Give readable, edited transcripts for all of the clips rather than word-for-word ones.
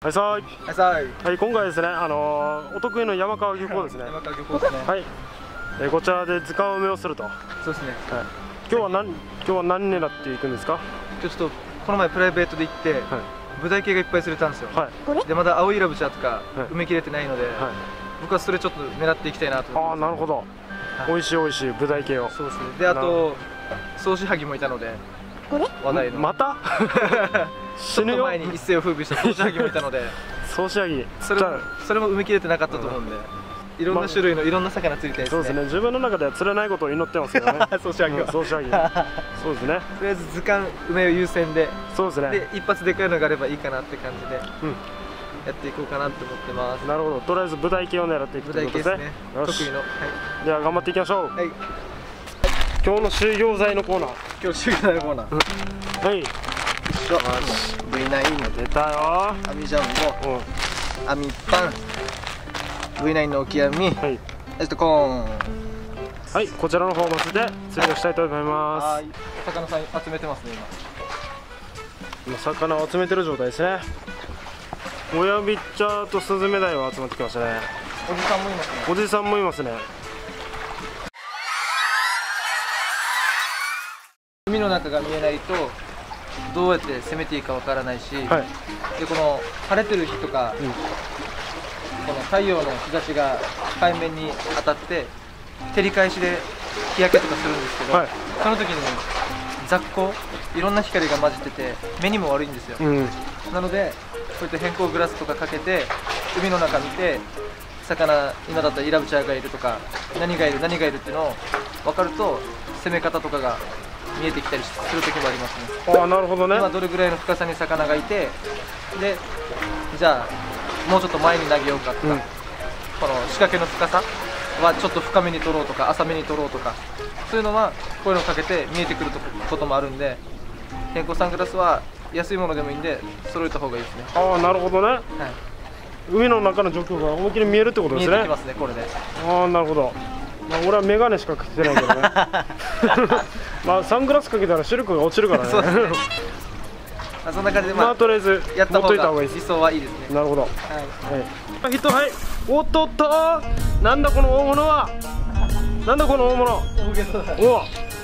はいさーい。 はいさーい。 はい、今回ですね、お得意の山川漁港ですね。 山川漁港ですね。 はい。こちらで図鑑埋めをすると。 そうですね。 はい。今日は何狙っていくんですか？ 今日ちょっとこの前プライベートで行って、はい、ブダイ系がいっぱい釣れたんですよ。はい。でまだ青いラブチャーとか埋め切れてないので、はい、僕はそれちょっと狙っていきたいなと思って。 ああ、なるほど。美味しいブダイ系を。 そうですね。であとソウシハギもいたので。話題のまた死ぬよ。前に一世を風靡したソウシハギもいたので、 ソウシハギそれも埋め切れてなかったと思うんで、いろんな種類のいろんな魚釣りたいですね。 そうですね。自分の中では釣れないことを祈ってますけどね。 ソウシハギは。 ソウシハギ。そうですね。 とりあえず図鑑埋めを優先で、 そうですね。で一発でかいのがあればいいかなって感じでやっていこうかなと思ってます。 なるほど。とりあえずブダイ系を狙っていくということですね。 得意の。 では頑張っていきましょう。 はい。 今日の集業剤のコーナー。 今日集業剤のコーナー。 はい。 V9 出たよ。 網ジャンボ、網パン、V9 のオキアミ、コーン。 はい、こちらの方を乗せて釣りをしたいと思います。はい。 お魚さん集めてますね今魚を集めてる状態ですね。親ビッチャーとスズメダイは集まってきましたね。 おじさんもいますね。 おじさんもいますね。 海の中が見えないとどうやって攻めていいかわからないし、はい、でこの晴れてる日とか、この太陽の日差しが海面に当たって照り返しで日焼けとかするんですけど、はい、その時に雑光、いろんな光が混じってて目にも悪いんですよ。なのでこうやって偏光グラスとかかけて海の中見て、魚今だったらイラブチャーがいるとか何がいるっていうのを分かると攻め方とかが見えてきたりする時もありますね。 ああ、なるほどね。 今どれぐらいの深さに魚がいて、でじゃあもうちょっと前に投げようかとか、この仕掛けの深さはちょっと深めに取ろうとか浅めに取ろうとか、そういうのはこういうのをかけて見えてくることもあるんで、偏光サングラスは安いものでもいいんで揃えた方がいいですね。 ああ、なるほどね。はい、海の中の状況が思いっきり見えるってことですね。 見えてきますね、これで。 ああ、なるほど。まあ、俺はメガネしかかけてないけどね。まあサングラスかけたら視力が落ちるからね。そうですね。 そんな感じでまあとりあえずやった方が理想はいいですね。 なるほど。はい。ヒット、はい。おっとっと、なんだこの大物は。なんだこの大物。お。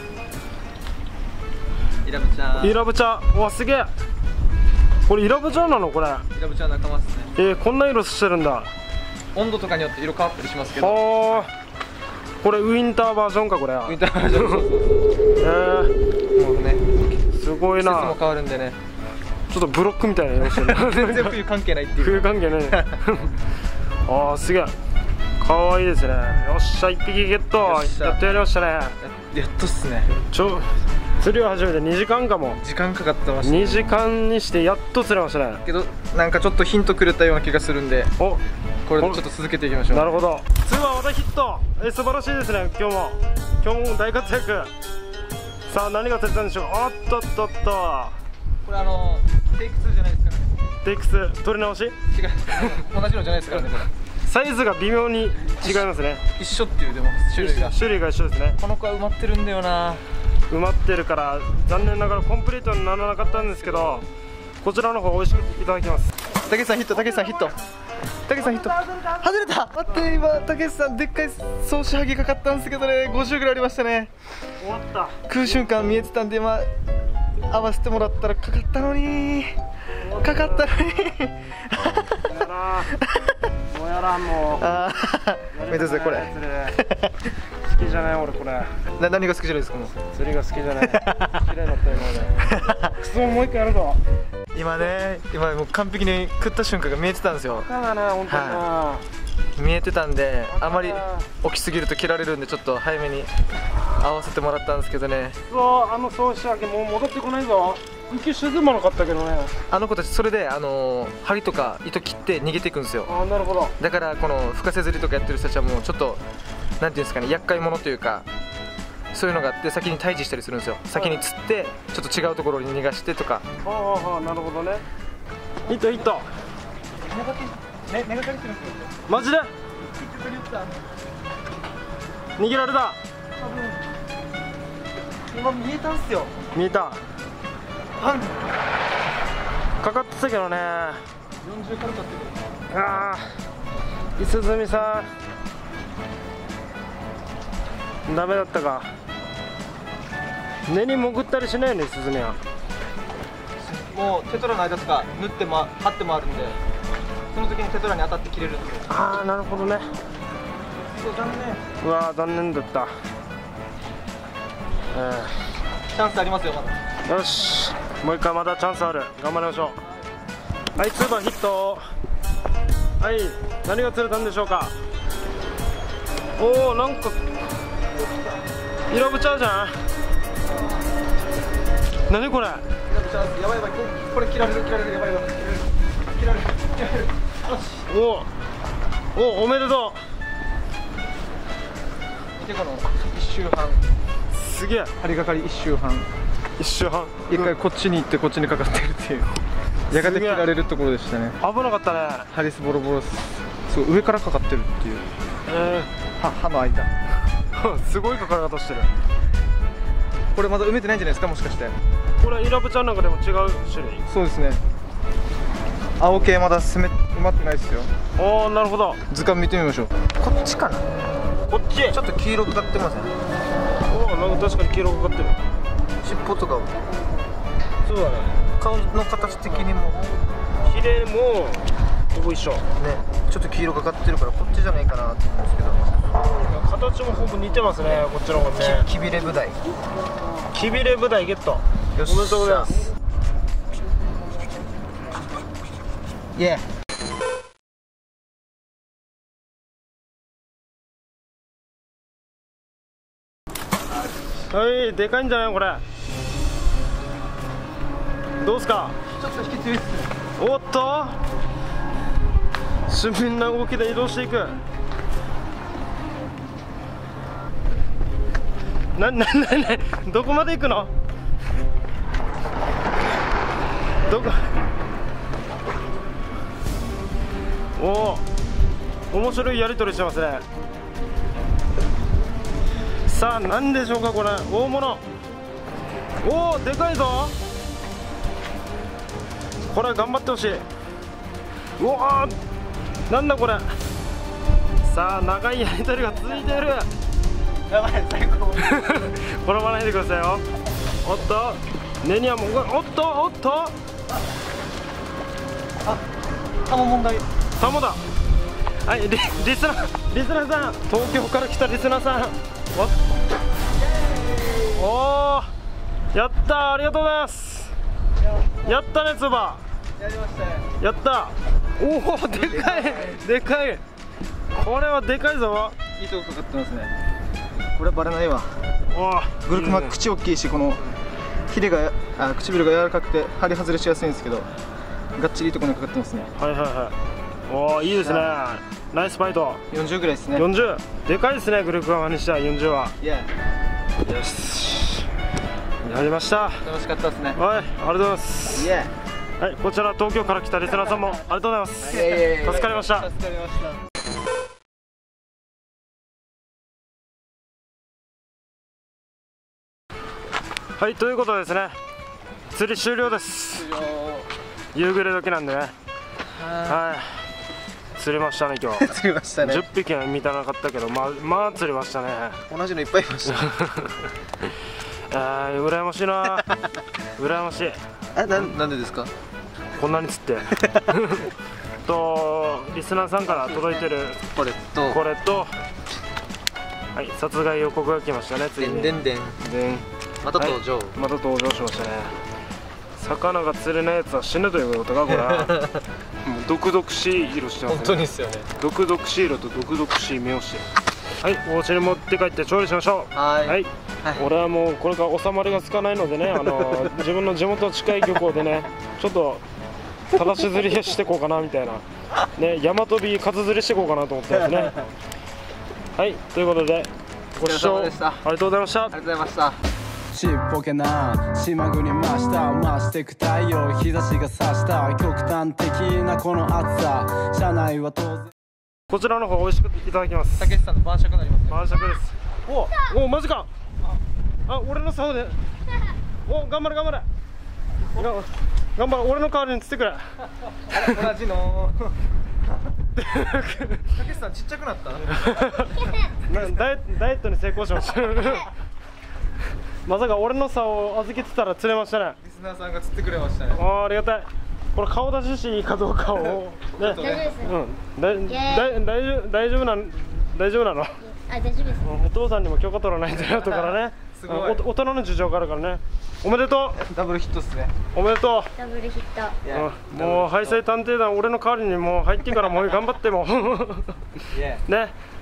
イラブチャー。 イラブチャー。わ、すげえ。これイラブチャーなのこれ。 イラブチャー仲間ですね。 こんな色してるんだ。 温度とかによって色変わったりしますけど。 ああ。これウィンターバージョンかこれ。ウィンターバージョン。もうね。すごいな。季節も変わるんでね。 ちょっとブロックみたいな色してる。 全然冬関係ないっていう。 冬関係ない。ああ、すげえ。可愛いですね。よっしゃ、1匹ゲット。やっとやりましたね。 やっとっすね。 釣りを始めて2時間かも。 時間かかってました。 2時間にしてやっと釣れましたね。 けどなんかちょっとヒントくれたような気がするんで、これでちょっと続けていきましょう。 なるほど。2はまたヒット。素晴らしいですね。今日も大活躍。さあ何が釣れたんでしょう。おっとっとっと。 これテイク2じゃないですからね。 テイク2取り直し？違う。 同じのじゃないですからねこれ。 サイズが微妙に違いますね。 一緒っていうでも種類が一緒ですね。この子は埋まってるんだよな。 埋まってるから残念ながらコンプリートにならなかったんですけど、こちらの方美味しくいただきます。 たけしさんヒット、たけしさんヒット、たけしさんヒット。外れた。待って、今たけしさんでっかいソウシハギかかったんですけどね、50ぐらいありましたね。 終わった。 食う瞬間見えてたんで、合わせてもらったらかかったのに。かかったのに。 もうやらんもう。 めでたいこれ。 好きじゃない俺これ。 何が好きじゃないですかもう。 釣りが好きじゃない。嫌いだった今まで。クソもう一回やるぞ。 今もう完璧に食った瞬間が見えてたんですよ。 だね本当に。 見えてたんで、あまり大きすぎると切られるんでちょっと早めに合わせてもらったんですけどね。 そう、ソウシハギもう戻ってこないぞ。息沈まなかったけどね。 あの子たちそれで針とか糸切って逃げていくんですよ。 あ、なるほど。 だからこの深瀬釣りとかやってる人たちはもうちょっとなんていうんですかね、厄介者というかそういうのがあって先に退治したりするんですよ。先に釣ってちょっと違うところに逃がしてとか。 なるほどね。ヒットヒット。 目がかりてるんですよ。 マジで？逃げられた。 今見えたんすよ。 見えた。かかってたけどね。 40軽かったけど。 ああ、いすずみさんダメだったか。根に潜ったりしないよね、いすずみは。 もうテトラの間とか縫っても張ってもあるんで、その時にテトラに当たって切れるんですよ。 ああ、なるほどね。 そう、残念。 うわー、残念だった。 チャンスありますよ、まだ。 よし、もう一回まだチャンスある。頑張りましょう。はい、ツーバーヒット。はい、何が釣れたんでしょうか。おお、なんかイラブチャーじゃん。何これ。 やばいやばい、これ切られる、やばいやばい、切られる。よし。 おお、おめでと見てこの1周半。 う。すげえ。 針がかり1周半。 1周半。 一回こっちに行ってこっちにかかってるっていう。やがて切られるところでしたね。 危なかったね。 ハリスボロボロす。そう上からかかってるっていう。歯の間。 すごいかかり方してる。 これまだ埋めてないんじゃないですか、もしかして。 これイラブちゃんなんかでも違う種類。 そうですね。青系まだ埋まってないですよ。 おお、なるほど。 図鑑見てみましょう。こっちかな。 こっち。 ちょっと黄色かかってますね。 おお、なんか確かに黄色かかってる。 尻尾とか。 そうだね。 顔の形的にもヒレもほぼ一緒ね。 ちょっと黄色かかってるからこっちじゃないかなと思うんですけど、 形もほぼ似てますね、こっちの方がね。 キビレブダイ。 キビレブダイゲット。おめでとうございます。 イエー。はい、でかいんじゃないこれ。どうすか。 ちょっと引き強いっす。 おっと、俊敏な動きで移動していく。どこまで行くの。どこ。おお、面白いやり取りしてますね。さあ、何でしょうかこれ。大物。おお、でかいぞ。これ頑張ってほしい。うわー、なんだこれ。さあ、長いやり取りが続いている。 やばい、最高。 転ばないでくださいよ。おっと、根にはもう、おっとおっと。 あ、タモ問題。 タモだ。はい、リスナーさん、東京から来たリスナーさん。おー、やったー、ありがとうございます。やったね、つば。 やりましたよ。 やった。おお、でかいでかい。これはでかいぞ。 いいとこかかってますね。これバレないわ。 おグルクマ口大きいし、このヒレが唇が柔らかくて針外れしやすいんですけど、がっちりいいところにかかってますね。 はいはいはい。おお、いいですね。ナイスファイト。 40ぐらいですね。 40。でかいですね、グルクマにしたら40は。 いや。 よし。やりました。 楽しかったですね。 はい、ありがとうございます。 いや。 はい、こちら東京から来たリスナーさんもありがとうございます。助かりました。 助かりました。 はい、ということでですね、釣り終了です。夕暮れ時なんでね。はい、釣れましたね今日。 釣れましたね。 10匹は満たなかったけど、まあ釣れましたね。 同じのいっぱいいました。 羨ましいな。羨ましい。 なんでですか。 こんなに釣って。リスナーさんから届いてるこれと、はい、殺害予告が来ましたね。ついに。また登場。また登場しましたね。魚が釣れないやつは死ぬということか、これ。毒々しい色してますね。 本当にですよね。 毒々しい色と毒々しい目をしてる。はい、お家に持って帰って調理しましょう。はい。俺はもうこれから収まりがつかないのでね、自分の地元近い漁港でね、ちょっと正し釣りしていこうかなみたいなね、山飛び数釣りしていこうかなと思ってますね。はい、ということでご視聴ありがとうございました。ありがとうございました。 ちっぽけな島国真下を増してく太陽、日差しが差した極端的なこの暑さ、車内は当然。 こちらの方美味しくいただきます。 たけしさんの晩酌になりますね。 晩酌です。おマジか。あ、俺の竿で。お、頑張れ頑張れ。 頑張れ、俺の代わりに釣ってくれ。 同じの。たけしさんちっちゃくなった。 ダイエットに成功しました。まさか俺の竿を預けてたら釣れましたね。 リスナーさんが釣ってくれましたね。 ありがたい。これ顔出ししていいかどうかをね。 大丈夫です。 大丈夫なの？ 大丈夫です。 お父さんにも許可取らないとなとからね。大人の事情があるからね。おめでとう。 ダブルヒットっすね。 おめでとダブルヒット。 もうハイサイ探偵団俺の代わりにもう入ってからもう頑張ってもね。